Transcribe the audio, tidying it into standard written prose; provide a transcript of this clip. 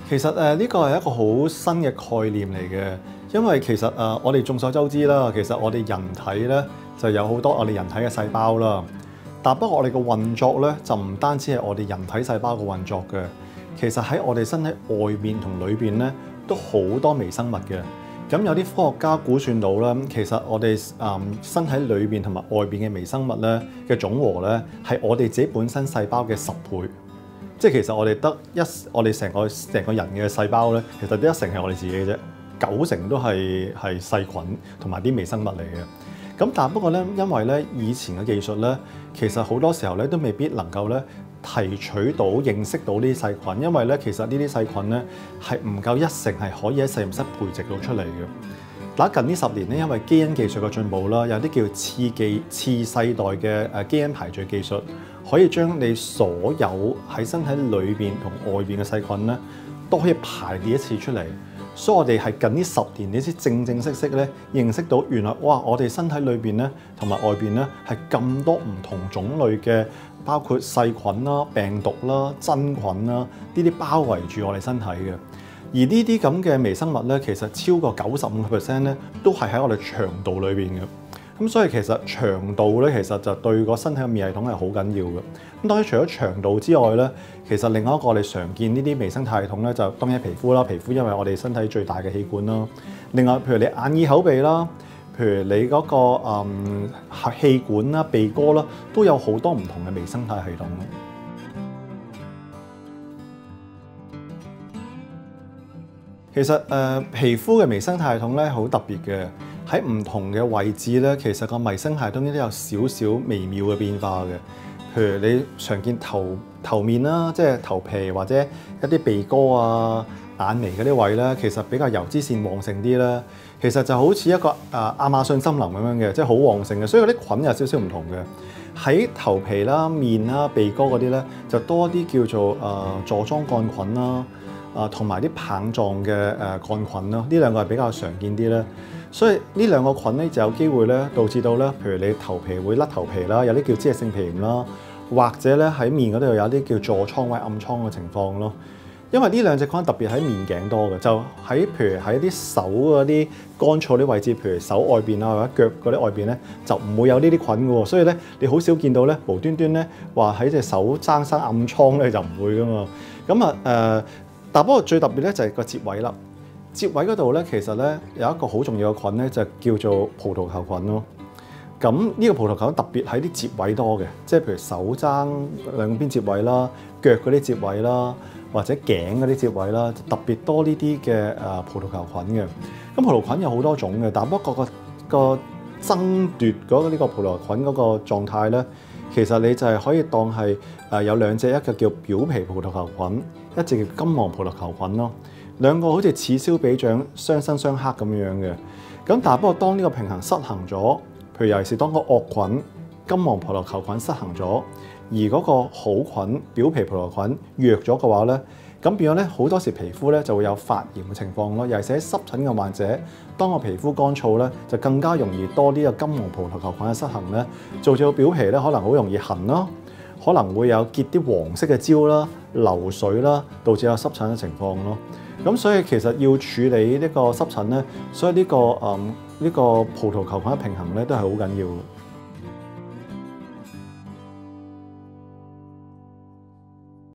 其實呢個係一個好新嘅概念嚟嘅，因為其實我哋眾所周知啦，其實我哋人體咧就有好多我哋人體嘅細胞啦，但不過我哋嘅運作咧就唔單止係我哋人體細胞嘅運作嘅，其實喺我哋身體外面同裏邊咧都好多微生物嘅。咁有啲科學家估算到啦，其實我哋身體裏邊同埋外邊嘅微生物咧嘅總和咧係我哋自己本身細胞嘅10倍。即係其實我哋我哋成個人嘅細胞咧，其實得1成係我哋自己嘅啫，9成都係細菌同埋啲微生物嚟嘅。咁但不過咧，因為咧以前嘅技術咧，其實好多時候咧都未必能夠咧提取到、認識到呢啲細菌，因為咧其實呢啲細菌咧係唔夠1成係可以喺實驗室培植到出嚟嘅。嗱，近呢10年咧，因為基因技術嘅進步啦，有啲叫次世代嘅基因排序技術，可以將你所有喺身體裏邊同外邊嘅細菌咧，都可以排列一次出嚟。所以我哋係近呢10年，你先正式咧認識到原來哇，我哋身體裏邊咧同埋外邊咧係咁多唔同種類嘅，包括細菌啦、病毒啦、真菌啦，呢啲包圍住我哋身體嘅。而呢啲咁嘅微生物咧，其實超過95% 咧，都係喺我哋腸道裏邊嘅。咁所以其實腸道咧，其實就對個身體嘅免疫系統係好緊要嘅。咁當然除咗腸道之外咧，其實另外一個我哋常見呢啲微生態系統咧，就當然係皮膚啦。皮膚因為我哋身體最大嘅器官啦。另外，譬如你眼耳口鼻啦，譬如你嗰個氣管啦、鼻哥啦，都有好多唔同嘅微生態系統。其實皮膚嘅微生態系統咧好特別嘅，喺唔同嘅位置咧，其實個微生態系統都有少少微妙嘅變化嘅。譬如你常見頭面啦，即係頭皮或者一啲鼻哥啊、眼眉嗰啲位咧，其實比較油脂腺旺盛啲啦。其實就好似一個亞馬遜森林咁樣嘅，即係好旺盛嘅，所以嗰啲菌有少少唔同嘅。喺頭皮啦、面啦、鼻哥嗰啲咧，就多啲叫做座莊桿菌啦。同埋啲棒狀嘅桿菌啦，呢兩個係比較常見啲咧，所以呢兩個菌咧就有機會咧導致到咧，譬如你頭皮會甩頭皮啦，有啲叫脂溢性皮炎啦，或者咧喺面嗰度有啲叫痤瘡或者暗瘡嘅情況咯。因為呢兩隻菌特別喺面頸多嘅，就喺譬如喺啲手嗰啲乾燥啲位置，譬如手外邊啊或者腳嗰啲外邊咧，就唔會有呢啲菌嘅喎，所以咧你好少見到咧無端端咧話喺隻手生暗瘡咧就唔會噶嘛。咁但不過最特別咧就係個節位啦，節位嗰度咧其實咧有一個好重要嘅菌咧就叫做葡萄球菌咯。咁呢個葡萄球菌特別喺啲節位多嘅，即係譬如手踭兩邊節位啦、腳嗰啲節位啦，或者頸嗰啲節位啦，特別多呢啲嘅葡萄球菌嘅。咁葡萄菌有好多種嘅，但不過個爭奪嗰呢個葡萄球菌嗰個狀態咧，其實你就係可以當係有兩隻，一個叫表皮葡萄球菌，一隻叫金黃葡萄球菌咯。兩個好似此消彼長、相生相克咁樣嘅。咁但不過當呢個平衡失衡咗，譬如尤其是當個惡菌金黃葡萄球菌失衡咗，而嗰個好菌表皮葡萄球菌弱咗嘅話咧，咁變咗咧好多時皮膚咧就會有發炎嘅情況咯。尤其是喺濕疹嘅患者，當個皮膚乾燥咧，就更加容易多啲個金黃葡萄球菌嘅失衡咧，造就表皮咧可能好容易痕啦，可能會有結啲黃色嘅焦啦、流水啦，導致有濕疹嘅情況咯。咁所以其實要處理呢個濕疹咧，所以呢個葡萄球菌嘅平衡咧都係好緊要嘅。